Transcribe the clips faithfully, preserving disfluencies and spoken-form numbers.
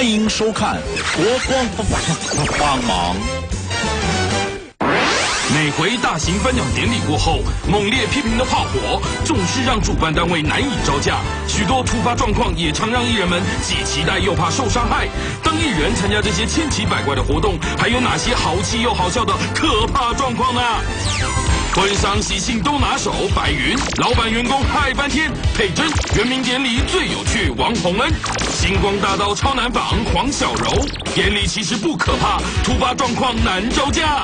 欢迎收看国光帮忙。 每回大型颁奖典礼过后，猛烈批评的炮火总是让主办单位难以招架，许多突发状况也常让艺人们既期待又怕受伤害。当艺人参加这些千奇百怪的活动，还有哪些好气又好笑的可怕状况呢？婚丧喜庆都拿手，白云老板员工嗨翻天，佩珍圆明典礼最有趣，王洪恩星光大道超难仿，黄小柔典礼其实不可怕，突发状况难招架。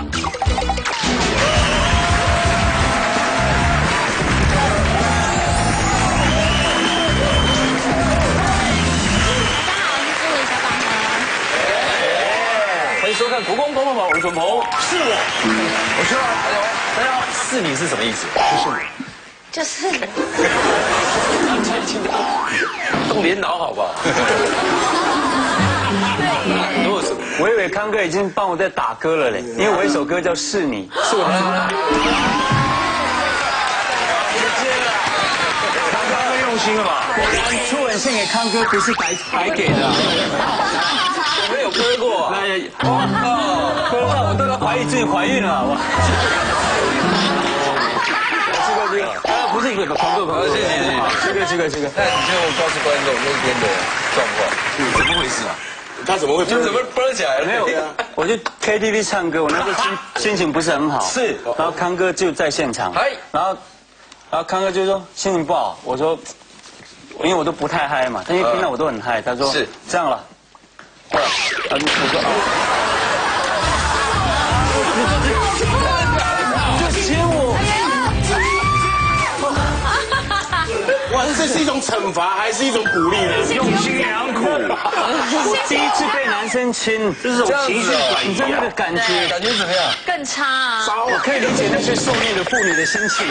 欢迎收看《国光帮帮忙》，我是淳鹏，是我，我是大家好，大家好，是你是什么意思？ 就是你， 就是你，动点脑好不好？如果是， 我以为康哥已经帮我在打歌了嘞，因为我有一首歌叫《是你》，是我。 康哥用心了吧？ 我初吻献给康哥，不是白白给的。 没有割过， 那哦，割到我都要怀疑自己怀孕了，我。这个这个，啊，不是一个狂哥，狂哥，谢谢谢谢，这个这个这个。 那你就告诉观众那边的状况，怎么回事啊？他怎么会？就怎么蹦起来了？ 没有，我去 K T V 唱歌，我那时候心心情不是很好，是，然后康哥就在现场，然后然后康哥就说心情不好，我说，因为我都不太嗨嘛，他一听到我都很嗨，他说是这样了。然后就我说，就亲我。 哇，这是一种惩罚还是一种鼓励呢？ 用心良苦。我第一次被男生亲，这种情绪转移，你知道那个感觉， 感觉怎么样？ 更差啊！ 我可以理解那些受虐的妇女的心情。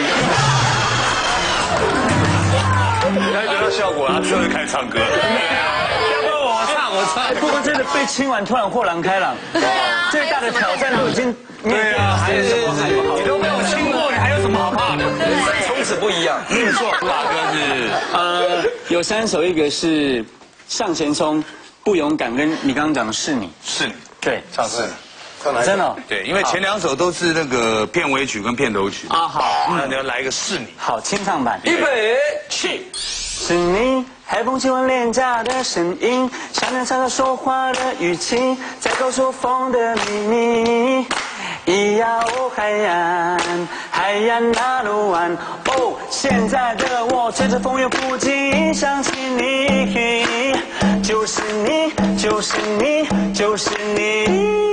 他觉得效果，他之后就开始唱歌。 我操！不过真的被亲完，突然豁然开朗。 对啊， 最大的挑战都已经面对了，还有什么？ 你都没有亲过，你还有什么好怕的？ 从此不一样。 没错， 大哥是呃，有三首，一个是向前冲、不勇敢，跟你刚刚讲的是你， 是你， 对， 唱是你。 真的对，因为前两首都是那个片尾曲跟片头曲啊。好， 那你要来一个是你， 好，清唱版。 预备起。 是你，海风亲吻脸颊的声音，像那悄悄说话的语气，在告诉风的秘密。咿呀哦海岸，海岸那路湾，哦，现在的我吹着风又不禁想起你，就是你，就是你，就是你。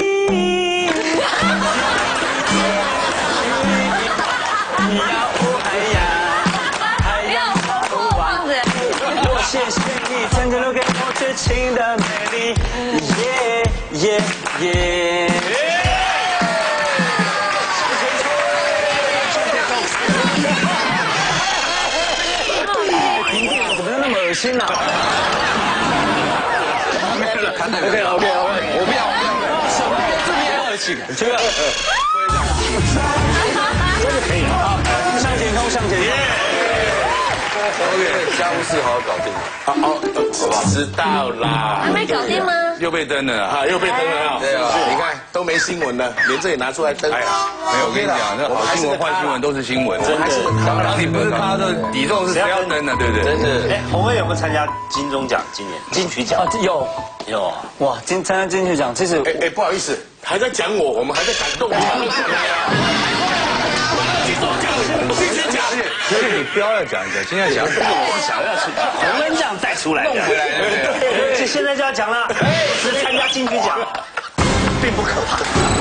谢谢你曾经留给我最亲的美丽，耶耶耶！停电怎么那么恶心呢 ？OK OK OK， 我不要，我不要，什么这么恶心？这个， 这个可以啊，向前冲，向前冲。 OK， 家务事好好搞定。 好好，好吧，知道啦。 还没搞定吗？ 又被登了啊！又被登了啊！ 对啊， 你看都没新闻了，连这也拿出来登。哎呀， 没有，我跟你讲，那好新闻、坏新闻都是新闻。 还是当当你不是他的底重是谁要登的，对不对？真是。 哎，洪恩有没有参加金钟奖？今年金曲奖？ 有有。 哇，今参加金曲奖，这是哎哎，不好意思，还在讲我，我们还在感动。 所以你不要讲一讲，今天讲想要去洪恩奖再出来的，这现在就要讲了，是参加金曲奖，并不可怕。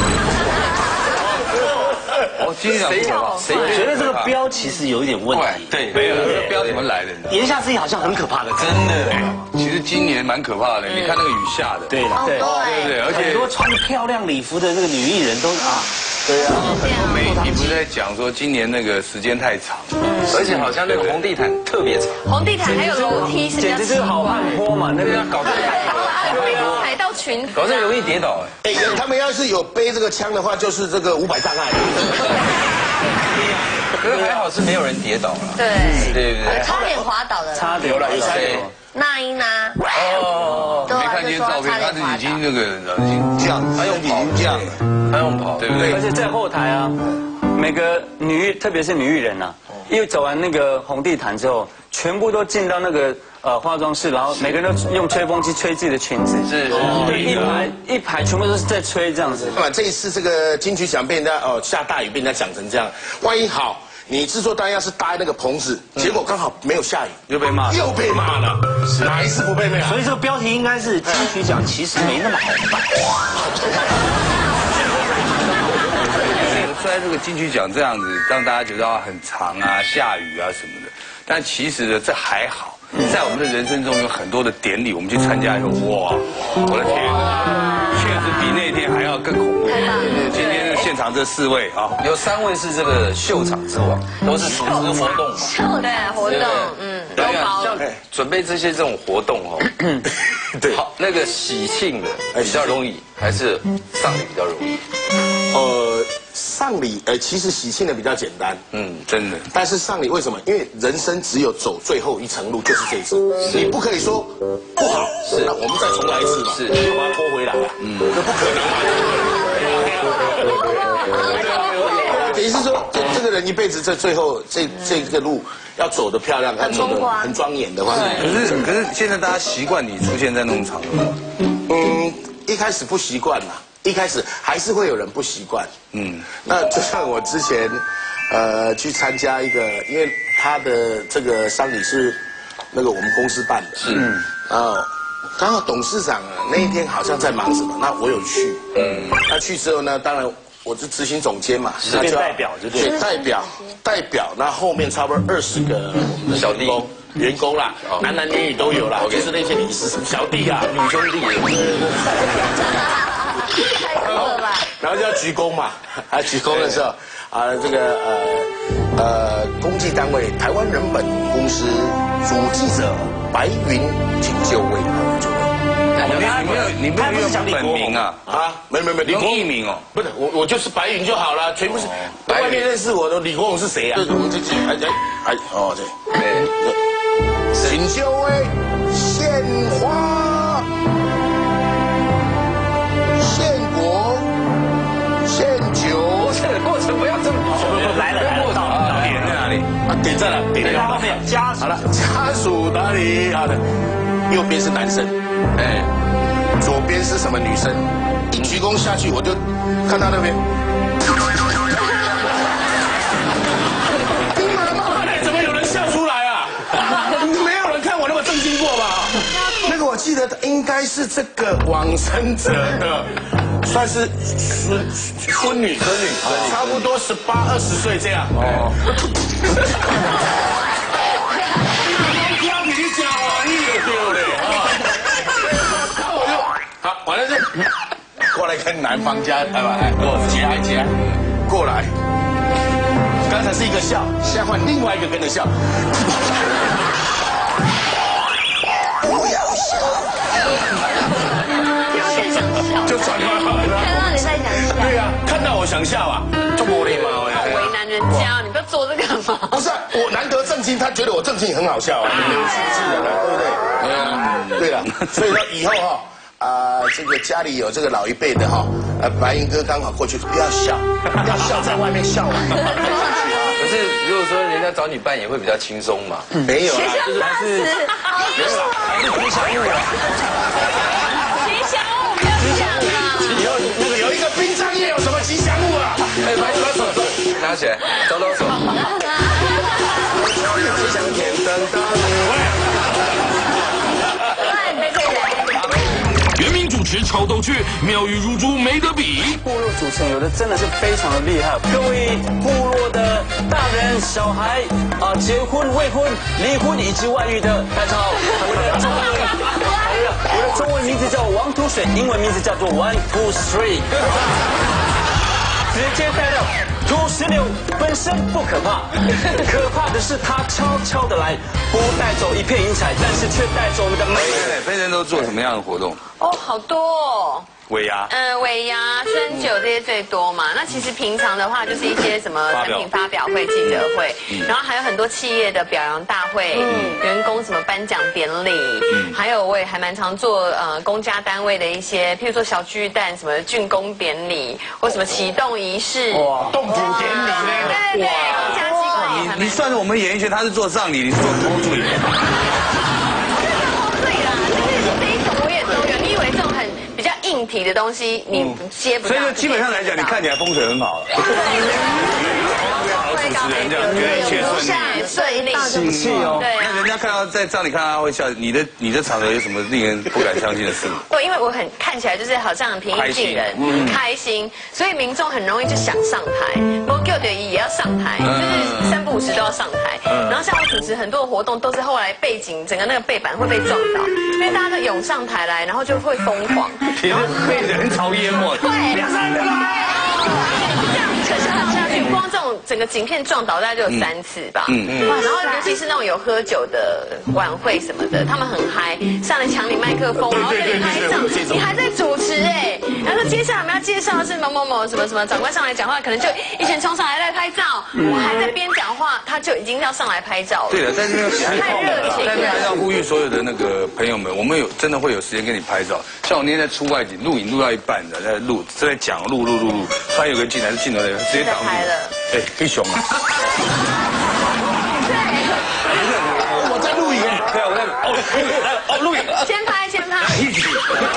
我今天讲不可怕， 谁觉得这个标其实有一点问题？ 对，没有，这个标怎么来的？ 言下之意好像很可怕的， 真的。其实今年蛮可怕的，你看那个雨下的。 对了，对对不对？而且很多穿漂亮礼服的那个女艺人都啊。 对啊，很多媒体不是在讲说今年那个时间太长，而且好像那个红地毯特别长， 红地毯还有楼梯是比较简直就是好汉坡嘛，那个搞得海盗裙， 搞得容易跌倒哎。哎，他们要是有背这个枪的话，就是这个五百障碍。 可是还好是没有人跌倒了， 对对对对， 差点滑倒的， 差点了， 谁？ 那英啊， 哦，没看见照片，他是已经那个已经这样，他用已经这样了，他用跑，对不对？ 而且在后台啊，每个女艺，特别是女艺人啊，因为走完那个红地毯之后，全部都进到那个呃化妆室，然后每个人都用吹风机吹自己的裙子， 是， 对，一排一排全部都是在吹这样子。 那么这一次这个金曲奖被人家哦下大雨被人家讲成这样，万一好。你制作单要是搭那个棚子，结果刚好没有下雨， 又被骂， 又被骂了，哪一次不被骂？ 所以这个标题应该是金曲奖其实没那么好办。 虽然这个金曲奖这样子让大家觉得啊很长啊、下雨啊什么的，但其实呢这还好，在我们的人生中有很多的典礼，我们去参加以后，哇，我的天，确实比那天还要更恐怖。今天的现场这四位啊，有三位是这个秀场之王，都是组织活动嘛， 对活动，嗯，都包像准备这些这种活动哦， 对， 好，那个喜庆的比较容易，还是丧礼比较容易？ 呃，丧礼呃其实喜庆的比较简单， 嗯，真的。 但是丧礼为什么？因为人生只有走最后一层路，就是这一次，你不可以说不好，是，那我们再重来一次嘛， 是， 又把它拖回来了，嗯，这不可能嘛。等于是说，这这个人一辈子这最后这这个路要走得漂亮，要走得很庄严的话， 可是可是现在大家习惯你出现在那种场合， 嗯，一开始不习惯嘛，一开始还是会有人不习惯，嗯，那就像我之前，呃，去参加一个，因为他的这个丧礼是那个我们公司办的，是，然后刚好董事长啊那一天好像在忙什么，那我有去，嗯，那去之后呢，当然。我是执行总监嘛， 那就代表就对， 代表代表，那后面差不多二十个我们的小弟工员工啦，男男女女都有啦，就是那些理事什么小弟啊、女兄弟， 太多了吧？ 然后就要鞠躬嘛，啊鞠躬的时候啊这个呃呃公祭单位台湾人本公司主记者白云请就位就位。 你没有，你没有用本名啊？ 啊，没没没， 用艺名哦。 不是，我我就是白云就好了，全部是外面认识我的李国勇是谁啊？就是我们自己，哎哎哎，哦对，对，请就位，献花，献果，献酒。 这个过程不要这么跑， 来了来了，到了， 点在哪里？ 啊，点在了，点在后面家属。 好了，家属哪里？好的，右边是男生，哎。左边是什么女生？一鞠躬下去，我就看到那边。你妈妈的，怎么有人笑出来啊？没有人看我那么震惊过吧？那个我记得应该是这个往生者的，算是孙孙女，孙女，差不多十八二十岁这样。哦。标题你假华裔就对了啊！好，完了就过来跟男方家，来吧，来，过节哀节哀，过来。刚才是一个笑，现在换另外一个跟着笑。不要笑， 有点想笑， 就转过来了。 看到你在想笑， 对呀，看到我想笑啊，就没礼貌哎。 为难人家，你不要做这个嘛。 不是，我难得正经，他觉得我正经很好笑啊，是的，对不对？对啊，对了，所以说以后哈。啊、呃，这个家里有这个老一辈的哈，呃，白云哥刚好过去，不要笑，要笑在外面笑完。 可是如果说人家找你办也会比较轻松嘛。 没有啦， 就是还是没有啦， 还是吉祥物啊。 吉祥物，不要讲啊！ 以后那个有一个殡葬业有什么吉祥物啊？ 哎，把把手拿起来，招招手。 吉祥天灯灯。 原名主持超逗趣，妙语如珠没得比。 部落主持人有的真的是非常的厉害，各位部落的大人、小孩啊，结婚、未婚、离婚以及外遇的，大家好，我的中文，我的中文名字叫王土水，英文名字叫做 One Two Three， 直接带到。土石流本身不可怕，可怕的是它悄悄的来，不带走一片云彩，但是却带走我们的美。 飞人都做什么样的活动？ 哦，好多哦。 尾牙， 嗯，尾牙、春酒这些最多嘛。那其实平常的话，就是一些什么产品发表会、记者会，然后还有很多企业的表扬大会、员工什么颁奖典礼，还有我也还蛮常做呃公家单位的一些，譬如说小巨蛋什么竣工典礼或什么启动仪式。哇， 动土典礼呢？ 对对对，公家机关也还蛮。 你算是我们演艺圈，他是做葬礼，你是做偷嘴。 对啦，就是这一种我也都有。你以为这种很比较硬体的东西，你接不到？ 所以说基本上来讲，你看起来风水很好。主持人这样，觉得一切顺利， 顺利， 喜气哦。 对那人家看到在葬礼看到他会笑，你的你的场合有什么令人不敢相信的事？ 对，因为我很看起来就是好像很平易近人，很开心，所以民众很容易就想上台。包括的也要上台，就是三不五时都要上台。然后像我主持很多的活动，都是后来背景整个那个背板会被撞到，因为大家都涌上台来，然后就会疯狂， 然后被人潮淹没。 对，两三个来。这样可是上下去，光这种整个景片撞倒大概就有三次吧。嗯嗯。然后尤其是那种有喝酒的晚会什么的，他们很嗨，上来抢你麦克风，然后跟你拍照，你还在主持哎。然后说接下来我们要介绍的是某某某什么什么长官上来讲话，可能就一群冲上来来拍照，我还在边讲话，他就已经要上来拍照了。 对了，在这边太热情了。 在这边还是要呼吁所有的那个朋友们，我们有真的会有时间跟你拍照。像我那天在出外景录影录到一半的，在录正在讲录录录录，突然有个进来是镜头的，直接挡住。哎，黑熊啊！ 我在录影。 对啊，我在哦哦录影。 先拍先拍。 一起。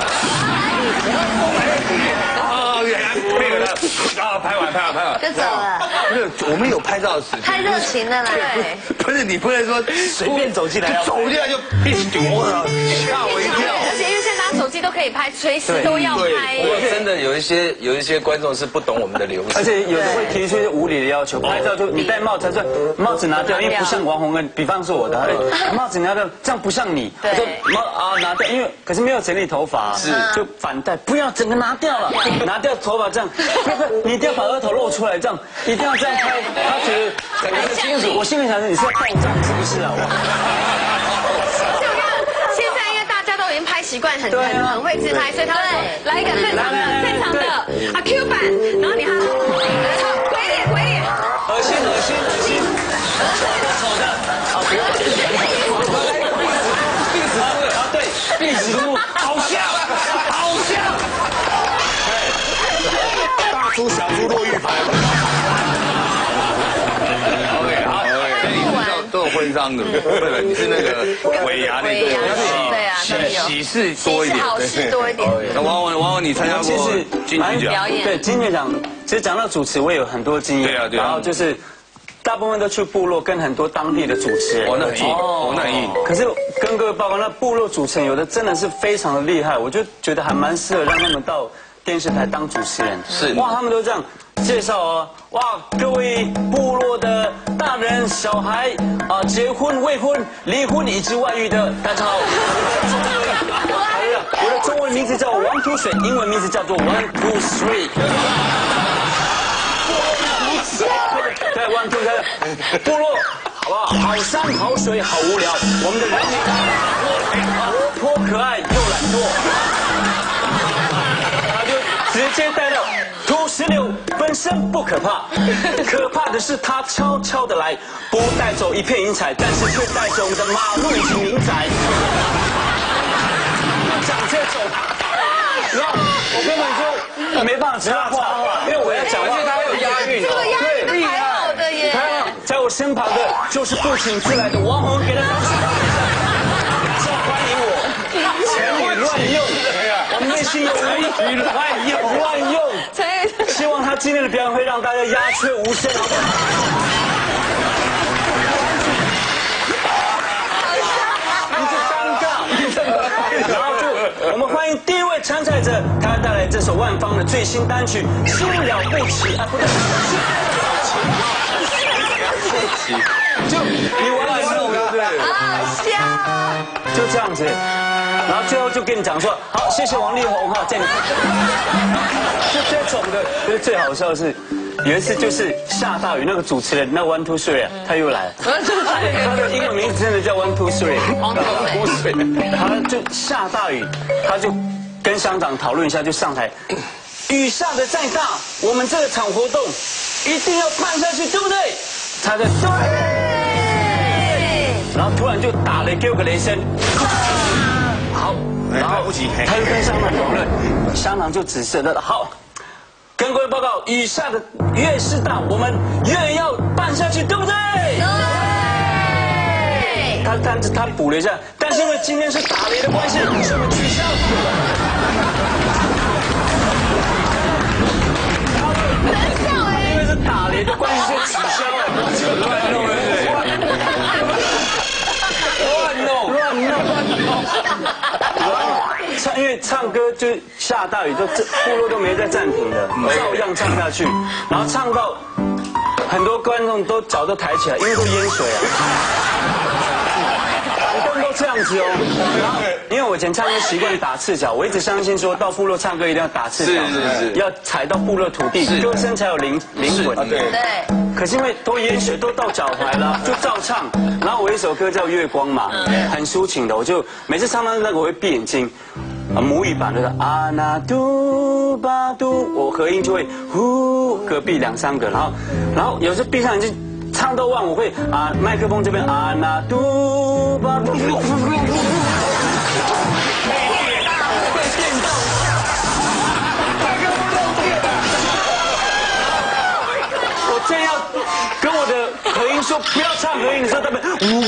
啊，配合了啊，拍完拍完拍完就走了。 没有，我们有拍照的时间。 太热情了啦。对。 不是你不能说随便走进来， 走进来就一起丢了，吓我一跳。 而且因为现在大家手机都可以拍，随时都要拍。 我真的有一些有一些观众是不懂我们的流程， 而且有的会提出一些无理的要求，拍照就你戴帽子，他说帽子拿掉，因为不像王洪恩，比方说我的，帽子拿掉，这样不像你。我说帽啊拿掉，因为可是没有整理头发，是就反戴，不要整个拿掉了，拿掉头发这样，不不，你一定要把额头露出来，这样一定要这样拍，他觉得感觉清楚。我心里想说你是要爆炸是不是啊？ 现在因为大家都已经拍习惯，很很很会自拍，所以他会来一个正常的正常的啊 Q 版，然后你还鬼脸鬼脸， 恶心恶心恶心，丑的，好不要闭子闭子啊对，闭子路好像好像， 大猪小猪落玉盘。 都有婚丧的，对了，你是那个尾牙那个， 对啊， 喜喜事多一点， 好事多一点。 那王王王王，你参加过金曲奖？ 对，金曲奖，其实讲到主持，我有很多经验。 对啊，对啊。 然后就是大部分都去部落跟很多当地的主持人。 哦，那很硬，哦，那很硬。 可是跟各位报告，那部落主持人有的真的是非常的厉害，我就觉得还蛮适合让他们到电视台当主持人。 是。 哇，他们都这样介绍哦。哇，各位部落的大人、小孩啊，结婚、未婚、离婚以及外遇的，大家好。我的中文名字叫 One Two Three， 英文名字叫做 One Two Three。对 ，One Two Three， 部落好不好？好山好水好无聊，我们的人民活泼可爱又懒惰，他就直接带到。土石流本身不可怕，可怕的是他悄悄的来，不带走一片云彩，但是却带走我们的马路以及民宅。讲这种，然后我根本就没办法插话，因为我要讲话，他有押韵， 这个押韵厉害的耶。 在我身旁的就是不请自来的王洪，给他掌声。叫欢迎我，成语乱用，我们内心有成语乱用乱用。希望他今天的表演会让大家鸦雀无声。你就尴尬，然后就我们欢迎第一位参赛者，他带来这首万芳的最新单曲《新了不起》啊，不对，就你完了之后，对不对？ 好笑， 就这样子，然后最后就跟你讲说，好，谢谢王力宏哈，这样。就这种的，因为最好笑的是，有一次就是下大雨，那个主持人那 One Two Three 啊，他又来了，他的英文名字真的叫 One Two Three， 王洪磊， 他就下大雨，他就跟乡长讨论一下，就上台。雨下的再大，我们这个场活动一定要办下去，对不对？他的对。然后突然就打雷，给我个雷声。好，然后他就跟乡长讨论，乡长就指示了，好。跟各位报告，雨下的越是大，我们越要办下去，对不对？对。他他他补了一下，但是因为今天是打雷的关系，所以我们取消。因为是打雷的关系，所以取消了。乱弄了，乱弄，乱弄，乱弄。唱，因为唱歌就下大雨，都这部落都没在暂停的，照样唱下去，然后唱到很多观众都脚都抬起来，因为都淹水啊，很多人都这样子哦。然后，因为我以前唱歌习惯打赤脚，我一直相信说到部落唱歌一定要打赤脚， 是是是， 要踩到部落土地，歌声才有灵灵魂。 对对。 可是因为都淹水，都到脚踝了，就照唱。然后我一首歌叫《月光》嘛，很抒情的，我就每次唱到那个我会闭眼睛，啊母语版就是阿那杜巴杜，我合音就会呼，隔壁两三个，然后然后有时候闭上眼睛唱到忘，我会啊麦克风这边阿那杜巴杜。这样跟我的合音说不要唱合音的时候，他们呜呜，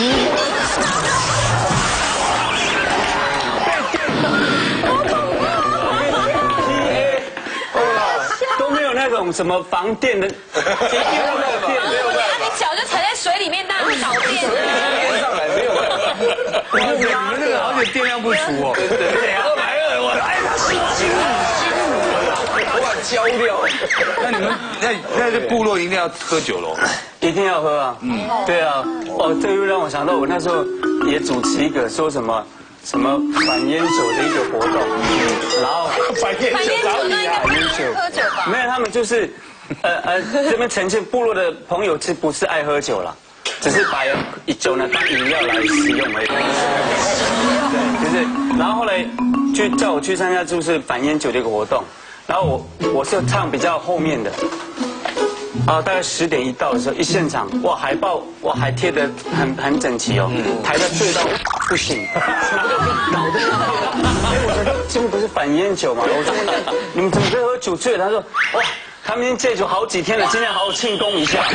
都没有那种什么防电的，一定要没有电，没有办法。 你脚就踩在水里面，当然会导电。 连上来没有办法。你们那个好像电量不足哦。对对对，二百二，我哎他死了。哇，焦掉！那你们那那这部落一定要喝酒喽？ 一定要喝啊！嗯，对啊。哦，这又让我想到我那时候也主持一个说什么什么反烟酒的一个活动，然后反烟酒哪里啊？ 反烟酒喝酒吧？ 没有，他们就是呃呃这边呈现部落的朋友是不是爱喝酒了？只是把酒呢当饮料来使用而已。对，就是，然后后来去叫我去参加就是反烟酒的一个活动。然后我我是唱比较后面的，啊，大概十点一到的时候，一现场哇海报哇还贴得很很整齐哦，台在醉到不行，搞得，哎，我说这不是反烟酒嘛？我说你们怎么可以喝酒醉？他说哇，他们已经戒酒好几天了，今天好好庆功一下。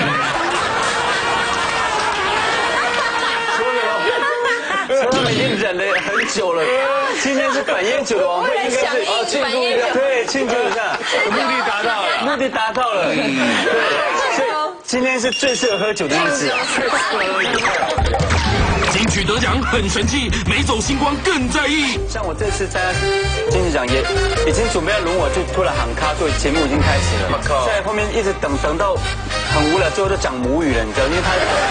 所以他们已经忍了很久了，今天是反烟酒的晚会，应该是哦庆祝一下，对，庆祝一下，目的达到了，目的达到了，对，所以今天是最适合喝酒的日子。 金曲得奖很神气，没走星光更在意。 像我这次参加金曲奖也已经准备要轮我，就突然喊卡，对，节目已经开始了，在后面一直等等到很无聊，最后都讲母语了，你知道，因为他。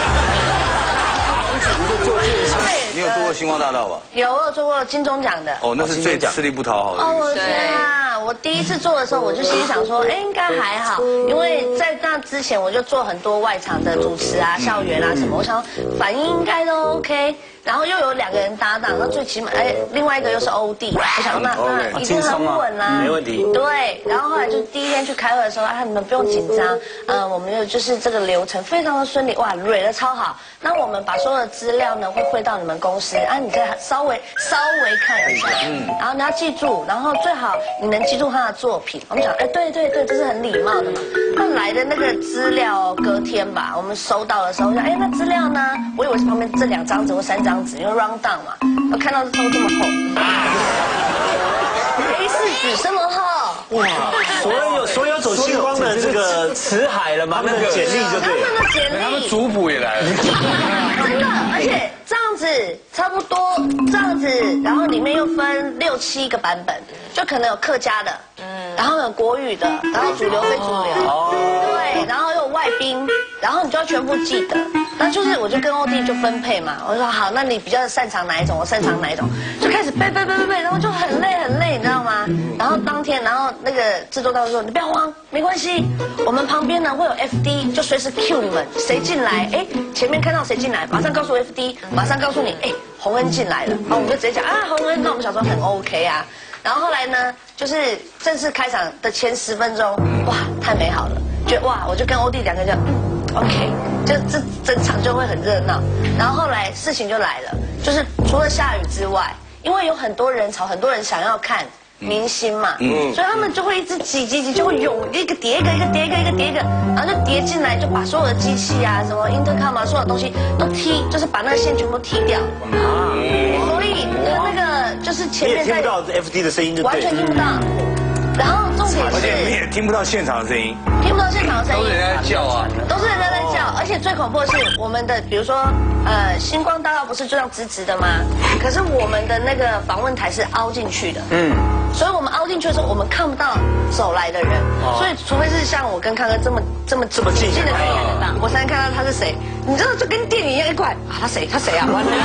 你有做过星光大道吧？ 有，我有做过金钟奖的。 哦，那是最吃力不讨好的。 哦，我的天啊！我第一次做的时候，我就心想说，哎，应该还好，因为在那之前我就做很多外场的主持啊、校园啊什么，我想反应应该都 OK。然后又有两个人搭档，那最起码哎，另外一个又是欧弟，我想那那一定很稳啦， 没问题。 对，然后后来就第一天去开会的时候，啊，你们不用紧张，嗯，我们就就是这个流程非常的顺利，哇，蕊的超好。那我们把所有的资料呢会汇到你们公司，啊，你再稍微稍微看一下，嗯，然后你要记住，然后最好你能记住他的作品。我们讲，哎，对对对，这是很礼貌的嘛。后来的那个资料，隔天吧，我们收到的时候，我想，哎，那资料呢？我以为是旁边这两张纸或三张。因为 round down 嘛，我看到这封这么厚 ，A 四纸这么厚，哇！ 所有所有走星光的这个辞海了嘛，那个简历就对了， 他们的简历， 他们族谱也来了， 真的，而且这样子差不多这样子，然后里面又分六七个版本，就可能有客家的，嗯，然后有国语的，然后主流非主流，对，然后又有外宾，然后你就要全部记得。那就是我就跟欧弟就分配嘛，我说好，那你比较擅长哪一种，我擅长哪一种，就开始背背背背背，然后就很累很累，你知道吗？然后当天，然后那个制作导演说你不要慌，没关系，我们旁边呢会有 F D， 就随时 cue 你们谁进来，哎，前面看到谁进来，马上告诉 F D， 马上告诉你，哎，洪恩进来了，然后我们就直接讲啊洪恩，那我们想说很 OK 啊。 然后后来呢，就是正式开场的前十分钟，哇，太美好了，觉得哇，我就跟欧弟两个就嗯 OK， 就这整场就会很热闹。然后后来事情就来了，就是除了下雨之外，因为有很多人潮，很多人想要看明星嘛，嗯，所以他们就会一直挤挤挤，就会涌一个叠一个，一个叠一个，一个叠一个，然后就叠进来，就把所有的机器啊，什么 intercom 啊，所有东西都踢，就是把那个线全部踢掉。啊，所以那个就是前面在听不到 F D 的声音就完全听不到。然后重点是， 而且你也听不到现场的声音， 听不到现场的声音， 都是人家叫啊， 都是人家在叫，而且最恐怖的是我们的，比如说呃，星光大道不是就这样直直的吗？可是我们的那个访问台是凹进去的，嗯，所以我们凹进去的时候，我们看不到走来的人，所以除非是像我跟康哥这么这么这么近的看得到，我才能看到他是谁。你知道就跟电影一样，一过来啊，他谁？他谁啊？完了，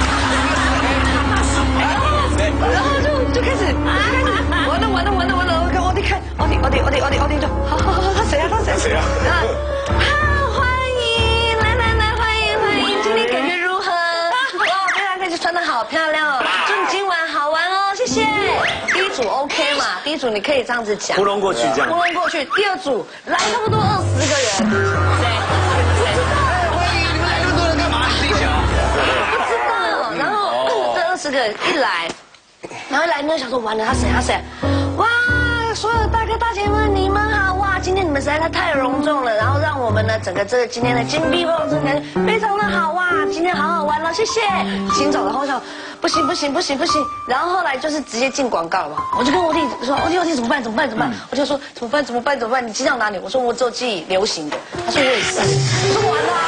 然后就就开始啊，完了完了完了完了，我跟欧弟看，欧弟欧弟欧弟欧弟欧弟就，好好好，他谁啊？他谁？谁啊？啊，欢迎来来来，欢迎欢迎，今天感觉如何？哇，非常开心，穿得好漂亮哦，祝你今晚好玩哦，谢谢。第一组 OK 嘛？第一组你可以这样子讲， 糊弄过去这样， 糊弄过去。第二组来差不多二十个人，对， 欢迎你们来那么多人干嘛？自己想。 不知道。然后这二十个一来，然后一来呢想说完了他谁他谁，哇，所有的大哥大姐们你们好哇，今天你们实在太隆重了，然后让我们呢整个这个今天的金碧辉煌感觉非常的好哇，今天好好玩了，谢谢。行走，然后想不行不行不行不行，然后后来就是直接进广告了嘛，我就跟我弟说，我弟我弟怎么办怎么办怎么办，我就说怎么办怎么办怎么办，你记到哪里？我说我只有记流行的，他说我也是，我说完了。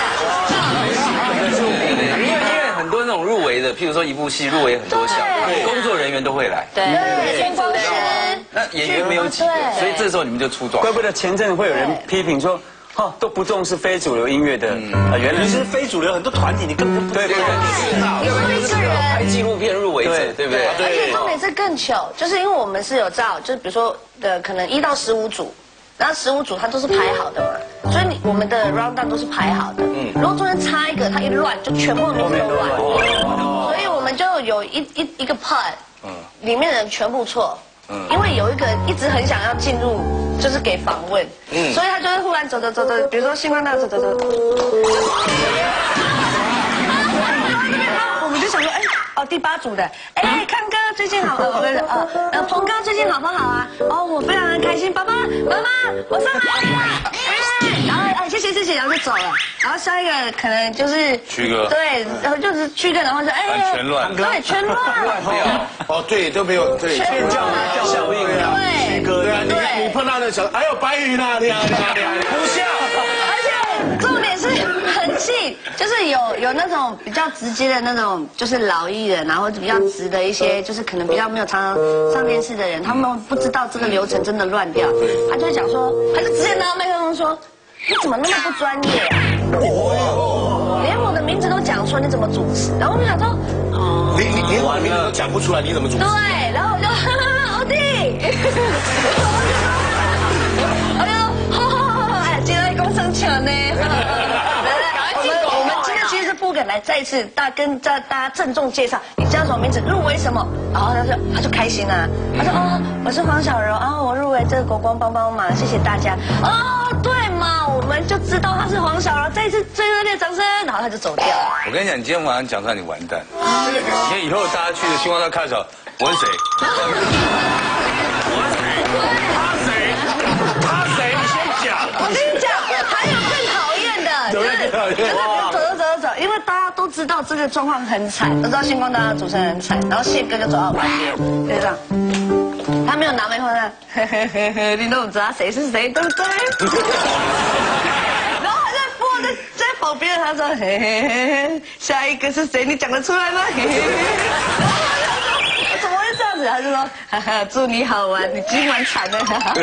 因为因为很多那种入围的，譬如说一部戏入围很多项，工作人员都会来， 对，宣光师， 那演员没有几个，所以这时候你们就出状。 怪不得前阵会有人批评说，哦，都不重视非主流音乐的，啊，原来是非主流很多团体，你根本不对，不知道， 有一个人拍纪录片入围者，对不对？ 而且重点是更糗，就是因为我们是有照，就是比如说的可能一到十五组。然后十五组它都是排好的嘛，所以你我们的 round down 都是排好的。嗯，如果中间插一个，它一乱就全部名字都乱。所以我们就有一一一个 part， 嗯，里面的人全部错。嗯，因为有一个一直很想要进入，就是给访问。嗯，所以他就会忽然走走走走，比如说星光大道走走走。我们就想说，哎。哦，第八组的，哎，康哥最近好，呃，不是，呃，呃，鹏哥最近好不好啊？哦，我非常的开心，爸爸，妈妈，我上来了，哎，然后，哎，谢谢谢谢，然后就走了，然后下一个可能就是曲哥， 对，然后就是曲哥，然后就哎， 全乱， 对，全乱， 乱掉， 哦，对，都没有，对， 全叫叫效应啊， 对， 对啊，你你碰到那小，哎呦，白云啊，你好你好你好，不像， 而且重点是很气，就是有有那种比较直接的那种，就是老艺人，然后比较直的一些，就是可能比较没有常常上电视的人，他们不知道这个流程真的乱掉，他就会讲说，他就直接拿麦克风说，你怎么那么不专业啊？连我的名字都讲错，你怎么主持？然后我就想说，哦， 你你连我的名字都讲不出来，你怎么主持？ 对，然后我就哈哈，欧弟，哎呦，好好好好，哎，今天工程强呢。不敢来再一次大跟大大家郑重介绍，你叫什么名字，入围什么，然后他就他就开心啦、啊，他说哦，我是黄小柔，然后我入围这个国光帮帮忙，谢谢大家。哦，对嘛，我们就知道他是黄小柔，再一次最热烈掌声，然后他就走掉了。 我跟你讲，你今天晚上讲出来你完蛋，因为以后大家去的星光大开的时候，我是谁？ 我是谁？他谁？他谁？你先讲。 我跟你讲，还有更讨厌的，就是就是走走走走走，因为大家都知道这个状况很惨，都知道星光大道主持人很惨，然后宪哥就走到旁边，就这样，他没有拿麦克风，呵呵呵呵，你都不知道谁是谁，对不对？然后他在播的在旁边，他说嘿嘿嘿，下一个是谁？你讲得出来吗？嘿嘿嘿。怎么会这样子？他就说，哈哈，祝你好玩，你今晚惨了。哈哈。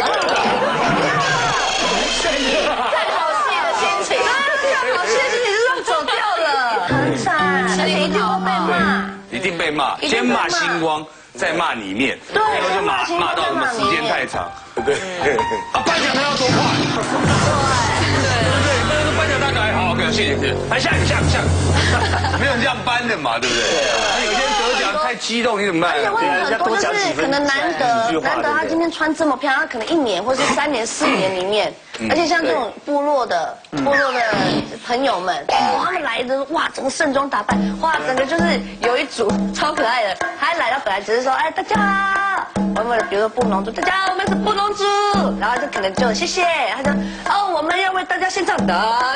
看好戏的心情，看好戏的心情就走掉了，很惨，而且一定会被骂， 一定被骂，先骂星光，再骂里面， 对， 然后就骂骂到什么时间太长， 对， 啊，颁奖的要多快，对对对，但是颁奖大概好，谢谢谢谢，来下一个下一个下一个，没有人这样颁的嘛，对不对？那有些人得奖太激动，你怎么办？ 而且会有很多就是可能难得难得他今天穿这么漂亮，他可能一年或是三年四年里面，而且像这种部落的部落的朋友们，他们来的哇，整个盛装打扮，哇，整个就是有一组超可爱的，他来到本来只是说哎大家好，我们比如说布农族，大家好，我们是布农族，然后就可能就谢谢，他说哦我们要为大家献唱的。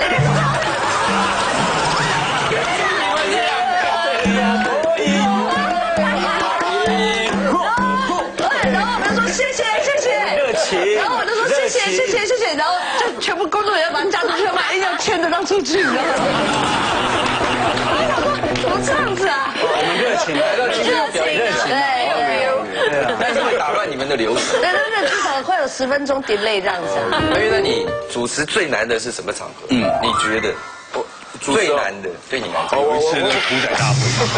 然后我就说谢谢谢谢谢谢，然后就全部工作人员把他加出去，把硬要牵着让出去，你知道吗？我想说怎么这样子啊？ 我们热情，来到今天表演热情， 对， 但是会打乱你们的流程。 对对对，至少会有十分钟 delay 这样子。 所以那你主持最难的是什么场合？嗯，你觉得？我最难的对你来讲， 有一次那个屠宰大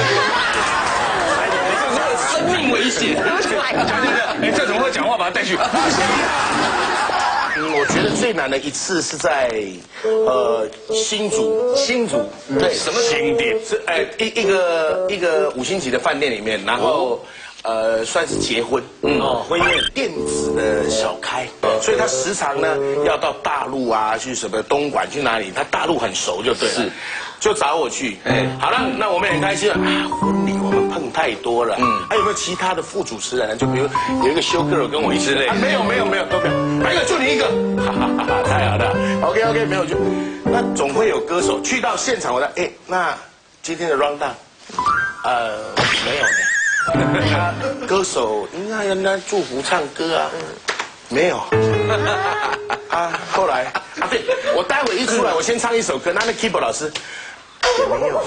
会， 生命危险！ 哎，这怎么会讲话？把他带去。 嗯，我觉得最难的一次是在呃新竹，新竹对什么新店是哎一一个一个五星级的饭店里面，然后呃算是结婚，嗯哦婚宴电子的小开，所以他时常呢要到大陆啊去什么东莞去哪里，他大陆很熟就对了，是就找我去，哎好了，那我们也很开心啊，婚礼我们碰太多了，嗯，还有没有其他的副主持人呢？就比如有一个修 girl 跟我一起，啊没有没有没有都没有，还有就你一个，哈哈哈哈太好了 ，OK OK 没有就，那总会有歌手去到现场，我说哎那今天的 round down， 呃没有呢，他歌手应该人家祝福唱歌啊，没有，啊后来啊对我待会一出来我先唱一首歌，那那 keyboard 老师也没有。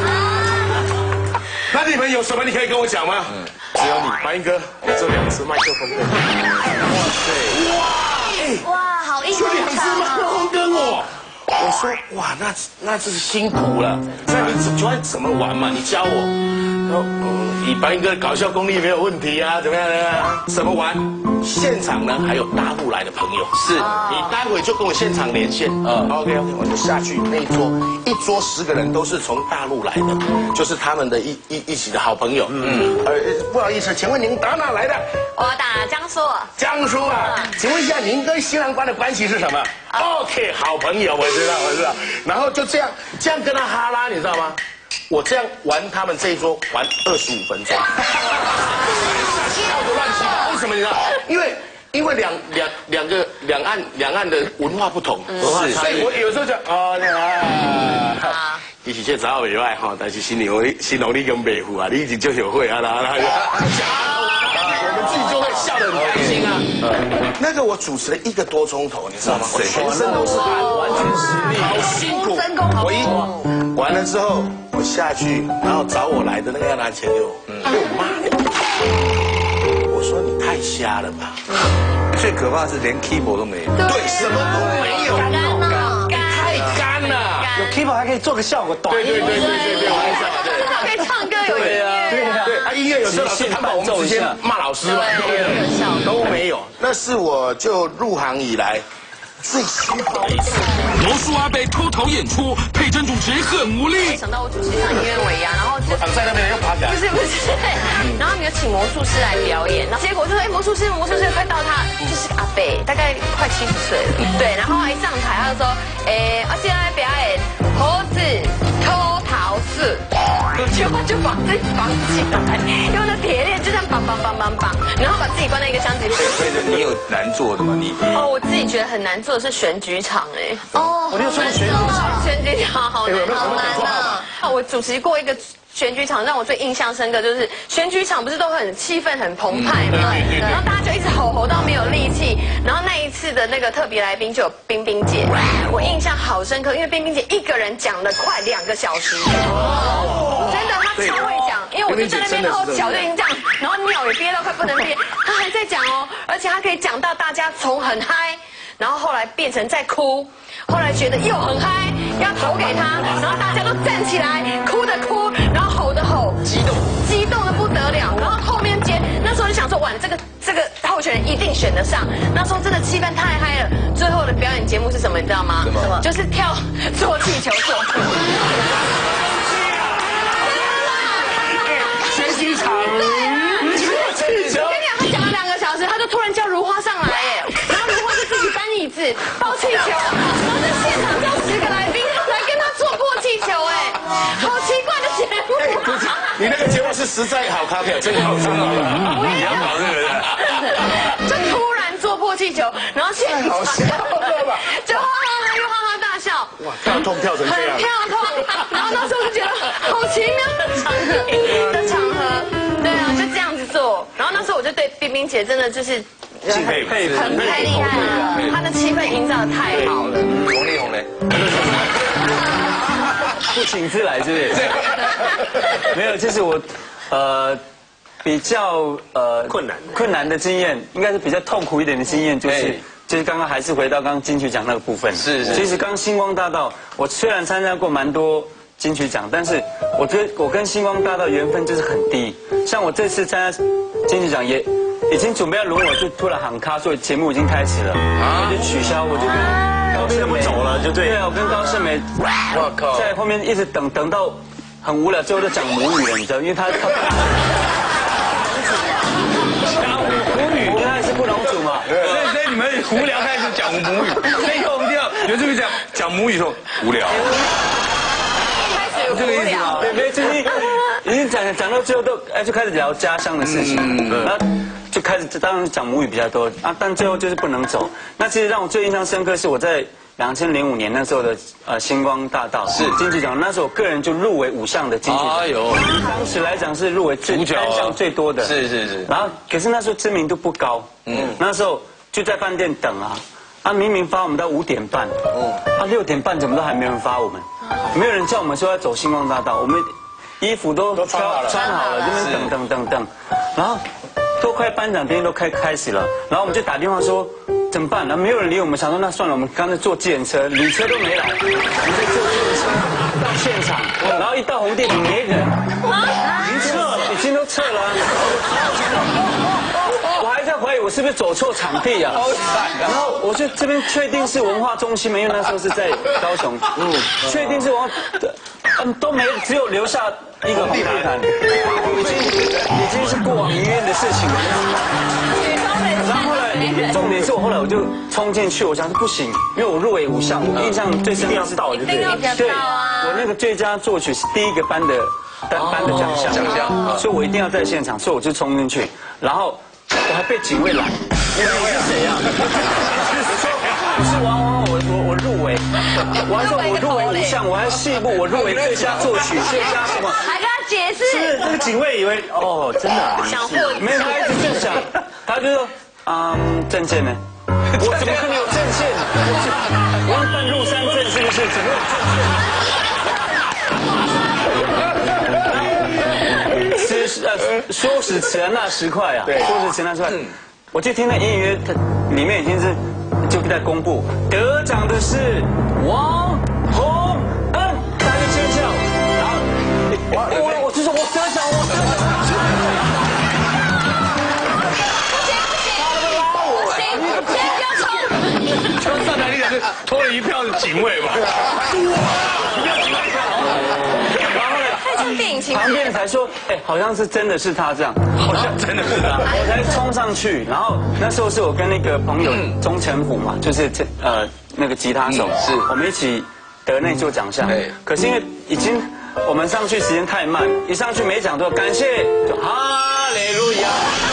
那你们有什么你可以跟我讲吗？嗯，只有你，白英哥，这两只麦克风。哇塞，哇，哎， 哇，好硬就两只麦克风跟我。我说哇，那那真是辛苦了。那你怎就怎么玩嘛？你教我。然后以白英哥的搞笑功力没有问题啊，怎么样呢？怎么玩？现场呢还有大陆来的朋友，是你待会就跟我现场连线。嗯 ，OK OK， 我就下去那一桌，一桌十个人都是从大陆来的，就是他们的一一一起的好朋友。嗯，呃，不好意思，请问您打哪来的？ 我打江苏。 江苏啊，请问一下您跟新郎官的关系是什么 ？OK， 好朋友，我知道，我知道。然后就这样这样跟他哈拉，你知道吗？我这样玩他们这一桌玩二十五分钟，笑得乱七八糟。为什么你知道？因为因为两两两个两岸两岸的文化不同，文化差异。我有时候讲哦，那啊，一起去找我以外哈，但是新娘新郎你跟北湖啊，你已经就有会啊，然后然后我们自己就会笑得很开心啊。那个我主持了一个多钟头，你知道吗？我全身都是汗，完全实力，好辛苦。我一完了之后。我下去，然后找我来的那个要拿钱给我，被我骂。我说你太瞎了吧！ 最可怕是连 keyboard 都没有， 对，什么都没有， 干了， 太干了。 有 keyboard 还可以做个效果，短对对对对对对，我知道， 对，他可以唱歌有音乐， 对啊，对啊，音乐有时候老师他把我们直接骂老师嘛，都没有。那是我就入行以来。最辛苦的一次， 魔术阿北脱逃演出，佩珍主持很无力。 没想到我主持一场音乐尾牙，然后就躺在那边又爬起来， 不是不是，然后你就请魔术师来表演，然后结果就说，哎，魔术师魔术师快到他，就是阿北，大概快七十岁了，对，然后一上台他就说，哎，我现在表演猴子脱逃式，结果就把自己绑起来，用那铁链就这样绑绑绑绑绑，然后把自己关在一个箱子里。 佩珍，你有难做的吗？你哦，我自己觉得很难做的是选举场，哎， 哦， 我就说选举场， 选举场好难， 好难啊！ 我主持过一个选举场，让我最印象深刻就是选举场不是都很气氛很澎湃吗？然后大家就一直吼吼到没有力气。然后那一次的那个特别来宾就有冰冰姐，我印象好深刻，因为冰冰姐一个人讲了快两个小时，真的她超会讲，因为我就在那边，然后脚就已经这样，然后尿也憋到快不能憋，她还在讲哦，而且她可以讲到大家从很嗨。然后后来变成在哭，后来觉得又很嗨，要投给他，然后大家都站起来，哭的哭，然后吼的吼，激动，激动的不得了。然后后面接，那时候就想说，哇，这个这个候选人一定选得上。那时候真的气氛太嗨了。最后的表演节目是什么？你知道吗？什么？就是跳做气球做。 选举场气球。我跟你讲，他讲了两个小时，他就突然叫如花上来耶，然后如花就自己搬椅子、抱气球，然后在现场叫十个来宾来跟他做破气球，哎，好奇怪的节目。 你那个节目是实在好咖啡，真好真好。 你要搞这个的。 就突然做破气球，然后现场好笑吧？ 就哈哈哈又哈哈大笑， 哇，跳痛跳成这样很。跳痛。然后那时候就觉得好奇妙的场合的场合，对啊，就这样子做。然后那时候我就对冰冰姐真的就是敬佩佩服， 很太厉害了，她的气氛营造的太好了。 红丽红嘞， 不请自来是不是？没有，这是我呃比较呃困难困难的经验，应该是比较痛苦一点的经验，就是。就是刚刚还是回到刚刚金曲奖那个部分， 是是。 其实刚星光大道，我虽然参加过蛮多金曲奖，但是我觉得我跟星光大道缘分就是很低。像我这次参加金曲奖也已经准备要轮我，就突然喊卡，所以节目已经开始了，我就取消，我就跟高胜美走了，就对。对啊，我跟高胜美，我靠，在后面一直等等到很无聊，最后就讲母语了，你知道，因为他他。母语跟他是不同组嘛。 你们无聊开始讲母语，那以后我们一定要有这个讲讲母语说无聊， 开始有无聊， 对对，就是已经讲讲到最后都哎就开始聊家乡的事情，然后就开始当然讲母语比较多啊，但最后就是不能走。那其实让我最印象深刻是我在两千零五年那时候的呃星光大道是金曲奖，那时候我个人就入围五项的金曲奖，哎呦，当时来讲是入围最单项最多的， 是是是。 然后可是那时候知名度不高，嗯，那时候。就在饭店等啊，啊明明发我们到五点半，哦，啊六点半怎么都还没人发我们，没有人叫我们说要走星光大道，我们衣服都都穿好了，穿好了，这边等等等等，然后都快颁奖典礼都开开始了，然后我们就打电话说怎么办？然后没有人理我们，想说那算了，我们刚才坐计程车，礼车都没来，我们就坐计程车到现场，然后一到红地毯没人，已经撤了，已经都撤了。我还在怀疑我是不是走错场地啊？然后我就这边确定是文化中心嘛，因为那时候是在高雄，嗯，确定是文化，嗯都没，只有留下一个红地毯，已经已经是过往云烟的事情了。然后后来重点是我后来我就冲进去，我想说不行，因为我入围五项，我印象最深刻是到，对不对？对，我那个最佳作曲是第一个颁的单颁的奖项，奖项，所以我一定要在现场，所以我就冲进去，然后。我还被警卫拦，你是谁呀？我说我是王王，我我我入围，我还说我入围五项，我还细部我入围最佳作曲、最佳什么， 还跟他解释。 是这个警卫以为哦，真的啊， 想破没有，他一直在想，他就说嗯，证件呢？我怎么可能有证件？我要办入山证是不是？怎么有证件？呃，说时迟啊，那时快啊，对，说时迟那时快。我就听到隐隐约，它里面已经是就在公布得奖的是王洪恩，大家尖叫，然后我我我就说我得奖，我得奖。 不行不行，不行，不要冲！ 就上台那个是拖了一票的警卫嘛。 电影情旁边才说，哎，好像是真的是他这样， 好像真的是他， 我才冲上去，然后那时候是我跟那个朋友钟成虎嘛，就是这呃那个吉他手，是我们一起得那座奖项，可是因为已经我们上去时间太慢，一上去没讲多，感谢就哈利路亚，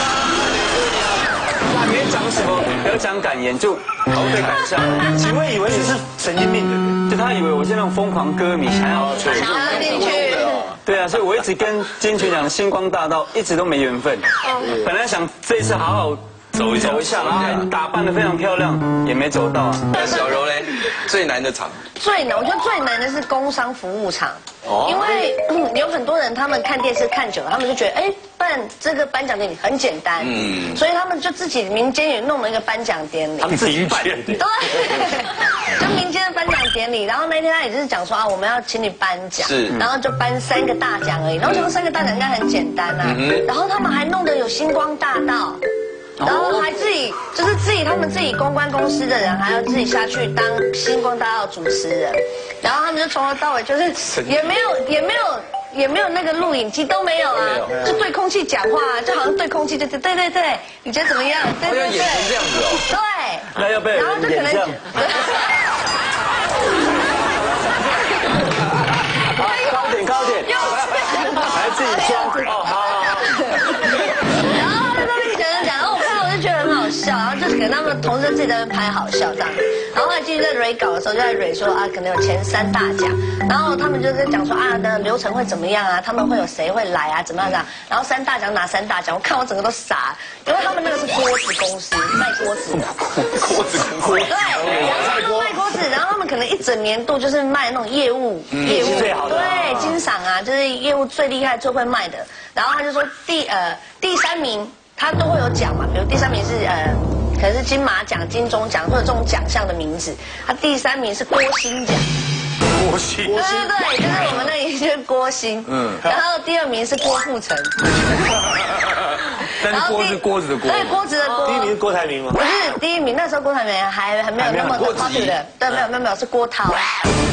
还没讲什么得奖感言就头被赶下来， 警卫以为你是神经病的， 就他以为我是那种疯狂歌迷，想要想要进去。 对啊，所以我一直跟金曲奖的星光大道一直都没缘分。本来想这一次好好走一走一下，然后还打扮得非常漂亮，也没走到啊。 那小柔嘞，最难的场？ 最难，我觉得最难的是工商服务场，因为、嗯、有很多人他们看电视看久了，他们就觉得哎办这个颁奖典礼很简单，嗯，所以他们就自己民间也弄了一个颁奖典礼， 他们自己办，对， 就民间的颁奖典礼，然后那天他也就是讲说啊我们要请你颁奖，是，然后就颁三个大奖而已，然后我想说三个大奖应该很简单啊，嗯、然后他们还弄得有星光大道。然后还自己就是自己他们自己公关公司的人，还要自己下去当星光大道主持人，然后他们就从头到尾就是也没有也没有也没有那个录影机，都没有啊，就对空气讲话，就好像对空气，就对对对对，你觉得怎么样？对对对， 演成这样子哦。 对， 那要被然后就可能。 高点高点，来自己装哦，好好好。 然后他们讲讲讲，然后我看我就觉得很好笑，然后就是可能他们同事自己在那边拍好笑这样。然后后来继续在蕊稿的时候，就在蕊说啊，可能有前三大奖，然后他们就在讲说啊，的流程会怎么样啊，他们会有谁会来啊，怎么样啊？然后三大奖拿三大奖，我看我整个都傻，因为他们那个是锅子公司，卖锅子的。 锅子公司。 对，然后他们卖锅子，然后他们可能一整年度就是卖那种业务，业务最好的， 对，金赏啊，就是业务最厉害、最会卖的。然后他就说第呃第三名他都会有奖嘛，比如第三名是呃。可能是金马奖、金钟奖或者这种奖项的名字，他第三名是郭兴奖。 郭兴， 对对对，就是我们那一些郭兴。嗯。然后第二名是郭富城。 但是锅是锅子的锅。 对，锅子的锅。 第一名是郭台铭吗？ 不是第一名，那时候郭台铭还还没有那么的 popular。对，没有没有没有，是郭涛。然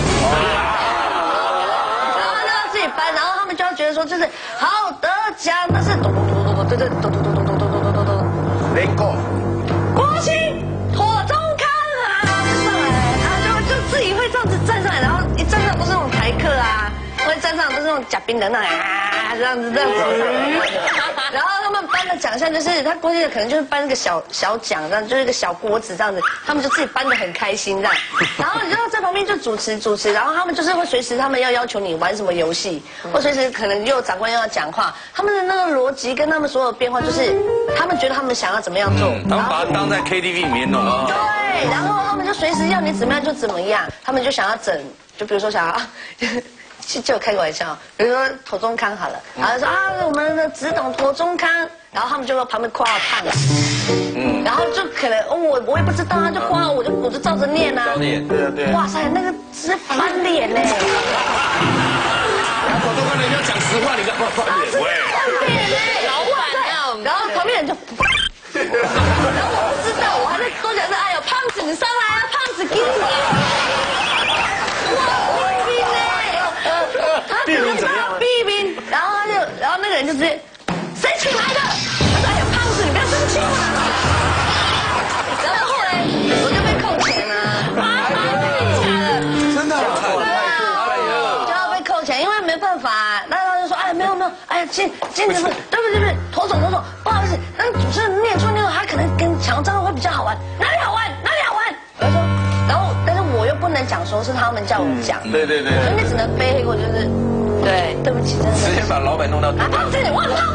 后他要自己搬，然后他们就要觉得说，就是好得奖，但是咚咚咚咚咚，对对咚咚咚咚咚咚咚咚咚。 连过。 郭兴，妥中康啊，然后就上来，然后就就自己会这样子站上来，然后一站上不是那种台客啊，会站上都是那种假冰的那种啊，这样子这样子。然后他们颁的奖项就是他郭兴的可能就是颁一个小小奖，这样就是一个小锅子这样子，他们就自己颁的很开心这样。然后你就在旁边就主持主持，然后他们就是会随时他们要要求你玩什么游戏，或随时可能又有长官要讲话，他们的那个逻辑跟他们所有变化就是他们觉得他们想要怎么样做， 他们把它当在 K T V 里面弄。 对，然后他们就随时要你怎么样就怎么样，他们就想要整，就比如说想要。就开个玩笑，比如说妥中康好了，然后说啊我们的只懂妥中康，然后他们就在旁边夸我胖，嗯，然后就可能我我也不知道啊，就夸我就我就照着念啊， 念， 对啊对啊， 哇塞那个直接翻脸呢， 然后妥中康人家讲实话，你干嘛翻脸？喂， 翻脸呢， 老板啊， 然后旁边人就，然后我不知道，我还在多讲说哎呦胖子你上来啊，胖子给你。 避名怎么样？ 避名，然后他就，然后那个人就直接，谁请来的？他说：“哎呀，胖子，你不要生气嘛。”然后后来我就被扣钱了， 真的， 就要被扣钱，因为没办法。那他就说：“哎，没有没有，哎，今今天不是，对不对？对不对？妥总妥总，不好意思，那主持人念出那个，他可能跟抢账会比较好玩，哪里好玩？哪里好玩？”我说，然后但是我又不能讲说是他们叫我讲， 对对对， 所以你只能背黑锅，就是。对，对不起，真的。 直接把老板弄到。 啊，胖子，你忘了吗？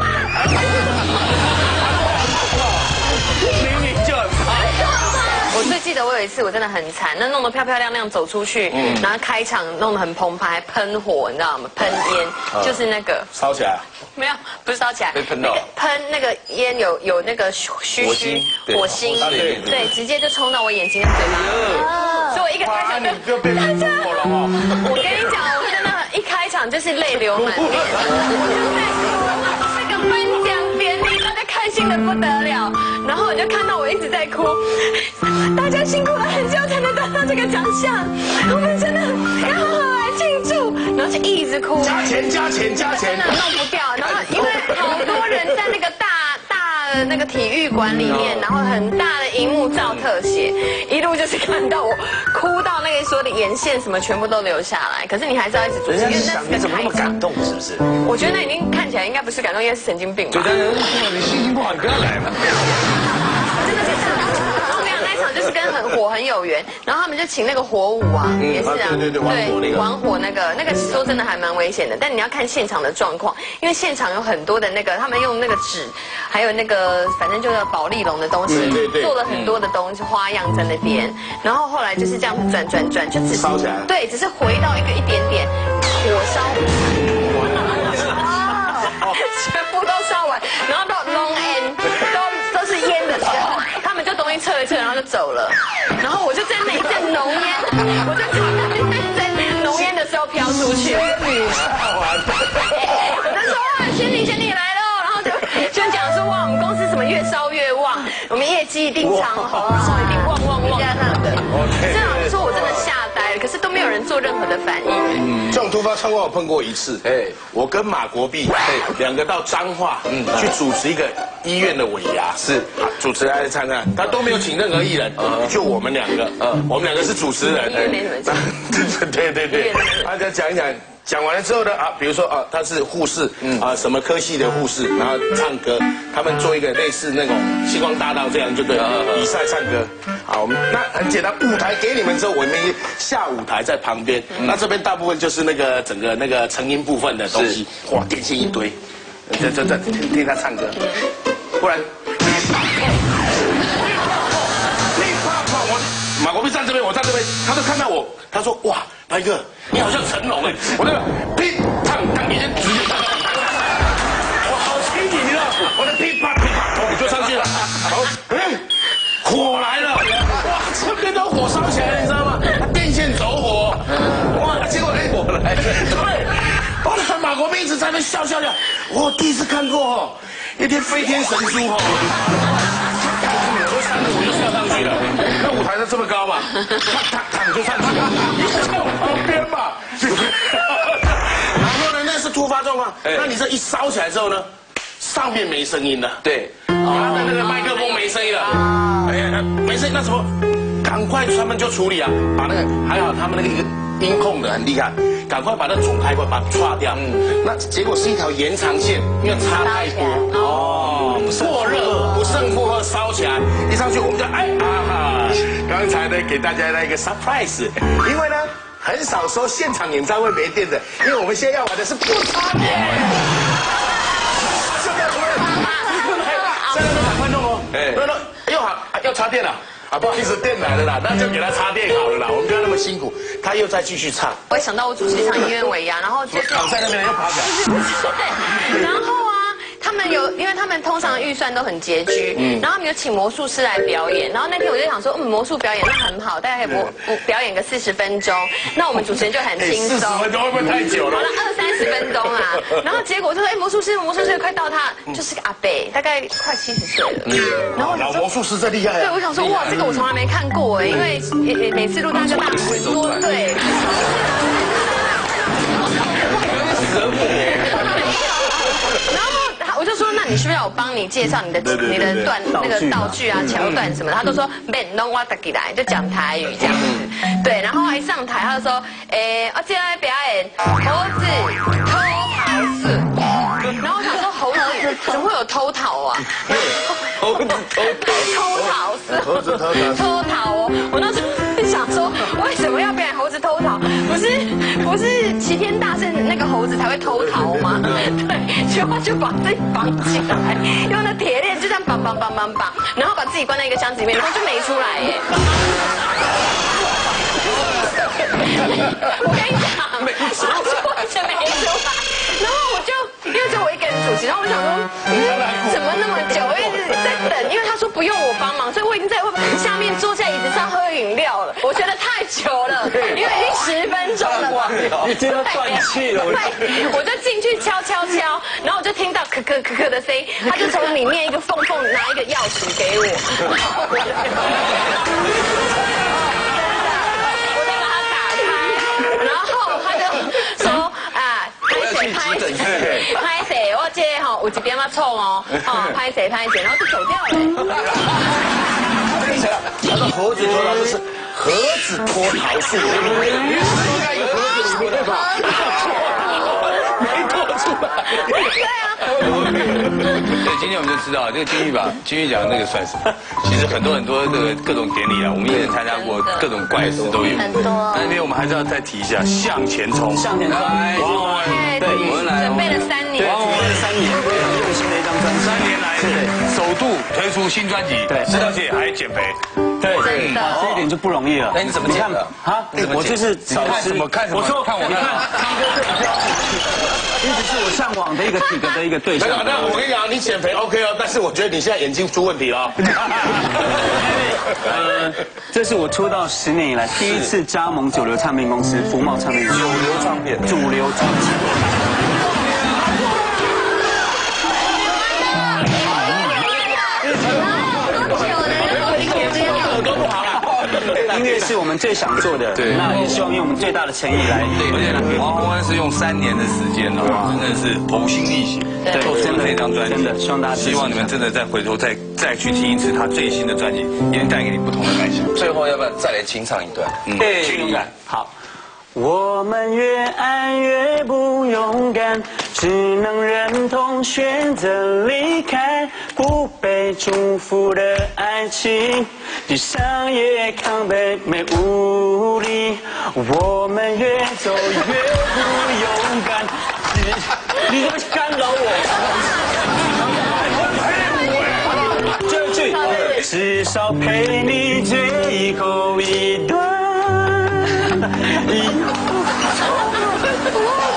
明明就很胖。 我最记得我有一次我真的很惨，那弄得漂漂亮亮走出去，然后开场弄得很澎湃，喷火，你知道吗？喷烟，就是那个烧起来。 没有，不是烧起来， 被喷到。 喷那个烟有有那个须须火星，对，直接就冲到我眼睛跟嘴巴，所以我一个开场就变火龙哦。 我跟你讲，我真的一开场就是泪流满面，我就在那个颁奖典礼，大家开心的不得了，然后我就看到我一直在哭，大家辛苦了很久才能得到这个奖项，我们真的要好好来庆祝，然后就一直哭， 加钱加钱加钱， 真的弄不掉，然后因为好多人在那个大大的那个体育馆里面，然后很大的荧幕照特写，一路就是看到我哭到那个所有的眼线什么全部都流下来，可是你还是要一直主持，因为那是你怎么那么个开场感动？是不是？ 我觉得那已经看起来应该不是感动，应该是神经病吧。 对，但是你心情不好，你不要来嘛。 真的是这样。然后没有那一场就是跟很火很有缘，然后他们就请那个火舞啊，也是啊， 对对对，玩火那个， 玩火那个那个说真的还蛮危险的，但你要看现场的状况，因为现场有很多的那个他们用那个纸，还有那个反正就是保丽龙的东西，做了很多的东西花样在那边，然后后来就是这样子转转转，就只是烧起来， 对，只是回到一个一点点火烧全部都烧完，然后到 long end 都都是烟的时候，他们就东西撤一撤，然后就走了。然后我就在那一阵浓烟，我就在浓烟的时候飘出去。我就说哇，仙女仙女来喽，然后就就讲说哇，我们公司什么越烧越旺，我们业绩一定长红，然后一定旺旺旺这样的。这样说我真的吓呆了，可是都没有人做做任何的反应。 这种突发状况我碰过一次，哎，我跟马国碧，哎，两个到彰化，嗯，去主持一个医院的尾牙，是，主持人来参加，他都没有请任何艺人，就我们两个，嗯，我们两个是主持人， 医院没什么请， 对对对，大家讲一讲。讲完了之后呢，啊，比如说啊，他是护士，嗯啊，什么科系的护士，然后唱歌，他们做一个类似那种星光大道这样就对了，比赛唱歌。好，我们那很简单，舞台给你们之后，我们下舞台在旁边，那这边大部分就是那个整个那个成音部分的东西，哇，电线一堆，这这这听听他唱歌，不然，马国碧站这边，我站这边，他都看到我，他说哇，白哥，你好像成龙哎，我那个噼烫烫已经直接烫到舞台上，我好轻你，你知道，我的噼啪噼啪，我就上去了，好，哎，火来了，哇，这边都火烧起来了，你知道吗？电线走火，哇，结果哎，火来了，对，哇，马国碧一直在那笑笑笑，我第一次看过哦，一天飞天神书哦。我就跳上去了，那舞台都这么高嘛，他他他就上去了，你在我旁边嘛。然后呢，那是突发状况，那你这一烧起来之后呢，上面没声音了，对，他的那个麦克风没声音了，哎呀，没声音，那什么，赶快他们就处理啊，把那个还好他们那个一个音控的很厉害，赶快把那总开关把它刷掉，嗯，那结果是一条延长线，因为差太多，哦，过热不胜负荷烧起来，一上去我们就哎啊哈，刚才呢给大家来一个 surprise， 因为呢很少说现场演唱会没电的，因为我们现在要玩的是不插电，现在我们现在都赶快弄哦，哎，弄弄又好要插电了。啊，不好意思，电来了啦，那就给他插电好了啦。我们不要那么辛苦，他又再继续唱。 我想到我主持一场医院尾牙，然后就是躺在那边又爬起来， 不是不是，然后啊。他们有，因为他们通常预算都很拮据，嗯，然后他们有请魔术师来表演，然后那天我就想说，嗯，魔术表演那很好，大概可以播表演个四十分钟，那我们主持人就很轻松。四十分钟会不会太久了？好了，二三十分钟啊，然后结果就说，哎，魔术师，魔术师快到他，就是个阿伯，大概快七十岁了，嗯，然后老魔术师真厉害。 对，我想说，哇，这个我从来没看过哎，因为每次录大家大多对。然后我就说，那你需不需要我帮你介绍你的你的段那个道具啊、桥段什么的？他都说 Ben no wa taki 来，就讲台语这样子。对，然后一上台他就说，诶，我接下来表演猴子偷桃子。然后我想说，猴子怎么会有偷桃啊？ 猴子偷偷桃是猴子偷桃偷桃哦。我那时候想说，为什么要表演猴子偷桃？不是不是齐天大圣那个猴子才会偷桃吗？对，结果就把自己绑起来，用那铁链就这样绑绑绑绑绑，然后把自己关在一个箱子里面，然后就没出来耶。我跟你讲，没出来，完全没出来。然后我就因为就我一个人主持，然后我想说，嗯，怎么那么久？我一直在等，因为他说不用我帮忙，所以我已经在下面坐在椅子上喝饮料了。我觉得太久了，因为已经十分钟了。 你真的断气了。 对，我就进去敲敲敲，然后我就听到咳咳咳咳的声音，他就从里面一个缝缝拿一个钥匙给我。我再把它打开，然后他就说啊，拍谁拍谁拍谁，我这吼有一点嘛臭哦，哦拍谁拍谁，然后就走掉了。 他说猴子脱桃就是盒子脱桃树，应该有盒子脱桃，没脱出来。 对啊。 对，今天我们就知道这个金曲奖，金曲奖那个算什么？其实很多很多的各种典礼啊，我们也参加过，各种怪事都有。 很多。 那边我们还是要再提一下向前冲。 向前冲。 王文， 对，我们来准备了三年。 王文三年，非常用心的一张专辑。 三年来，首度推出新专辑，对，知道姐还减肥。对， 真的， 这一点就不容易了。 那你怎么减的？ 啊，我就是少吃。 我看什么？ 我说， 看我看， 唱歌最标准，一直是我向往的一个体格的一个对象。 那那我跟你讲，你减肥 OK 哦，但是我觉得你现在眼睛出问题了。 呃，这是我出道十年以来第一次加盟九流唱片公司福茂唱片。九流唱片， 主流唱片。音乐系是我们最想做的。 对那也希望用我们最大的诚意来。 而且黄宏恩是用三年的时间的话，真的是呕心沥血做出了这张专辑。 真的，希望大家希望你们真的再回头再再去听一次他最新的专辑，一定带给你不同的感想。 最后要不要再来清唱一段？ 嗯， 对，勇敢。好。我们越爱越不勇敢，只能忍痛选择离开，不被祝福的爱情，闭上也抗背没无力。我们越走越不勇敢，你怎么干扰我？这句，至少陪你最后一段。以后